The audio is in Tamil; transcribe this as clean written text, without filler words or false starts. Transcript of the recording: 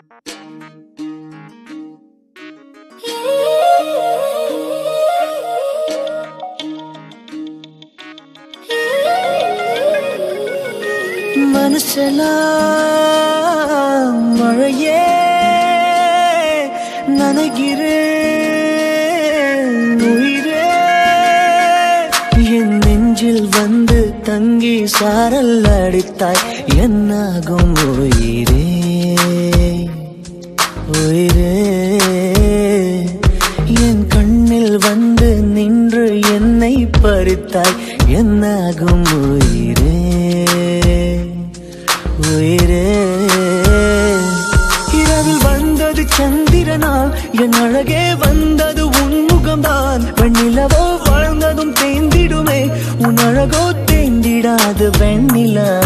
மனசெல்லாம் மழையே நனைகிறேன் உயிரே என் நெஞ்சில் வந்து தங்கி சாரல் அடித்தாய் என்னாகும் உயிரே உயிரே என் கண்ணில் வந்து நின்று என்னை பறித்தாய் என்னாகும் உயிரே உயிரே இரவில் வந்தது சந்திரனால் என் அழகே வந்தது உன்முகம்தான் வெண்ணிலவோ வாழ்ந்ததும் தேந்திடுமே உன் அழகோ தேந்திடாது வெண்ணிலா